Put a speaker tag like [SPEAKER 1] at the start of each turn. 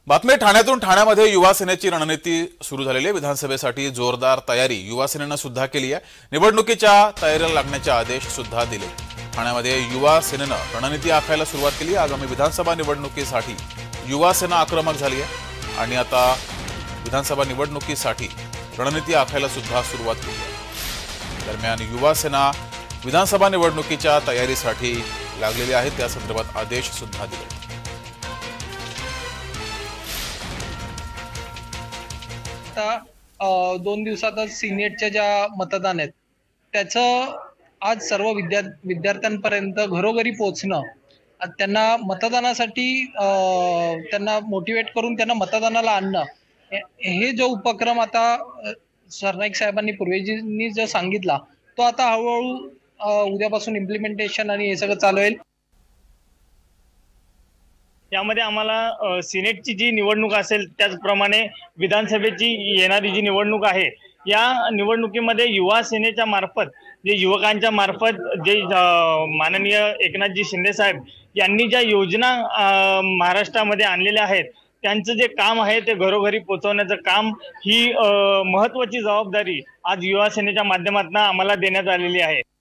[SPEAKER 1] बातमी ठाण्यातून ठाण्यामध्ये युवा सेनेची रणनीती सुरू झालेली आहे। विधानसभेसाठी जोरदार तयारी युवा सेनेने सुद्धा केली आहे। निवडणुकीच्या तयारीला लागण्याचे आदेश सुद्धा दिले। ठाण्यामध्ये युवा सेनेने रणनीती आखायला सुरुवात केली। आगामी विधानसभा निवडणुकीसाठी युवा सेना आक्रमक झाली आहे आणि आता विधानसभा निवडणुकीसाठी रणनीती आखायला सुद्धा सुरुवात केली आहे। दरम्यान युवा सेना विधानसभा निवडणुकीच्या तयारीसाठी लागलेली आहे। त्या संदर्भात आदेश सुद्धा दिले।
[SPEAKER 2] आता 2 दिवसातच सिनेटच्या ज्या मतदान आहेत त्याचं आज सर्व विद्यार्थ्यांपर्यंत घरोघरी पोहोचणं, त्यांना मतदानासाठी त्यांना मोटिवेट करून त्यांना मतदानाला आणणं, हे जो उपक्रम आता सरनाईक साहेबांनी पूर्वीजींनी जो सांगितला तो आता हळूहळू उद्यापासून इम्प्लिमेंटेशन आणि हे सगळं चालू होईल।
[SPEAKER 3] यामध्ये आम्हाला सिनेटची जी निवडणूक असेल त्याचप्रमाणे विधानसभेची येणारी जी निवडणूक आहे या निवडणुकीमध्ये युवा सेनेच्या मार्फत जे युवकांच्या मार्फत जे माननीय एकनाथजी शिंदे साहेब यांनी ज्या योजना महाराष्ट्रामध्ये आणलेल्या आहेत त्यांचं जे काम आहे ते घरोघरी पोहोचवण्याचं काम ही महत्त्वाची जबाबदारी आज युवा सेनेच्या माध्यमातून आम्हाला देण्यात आलेली आहे।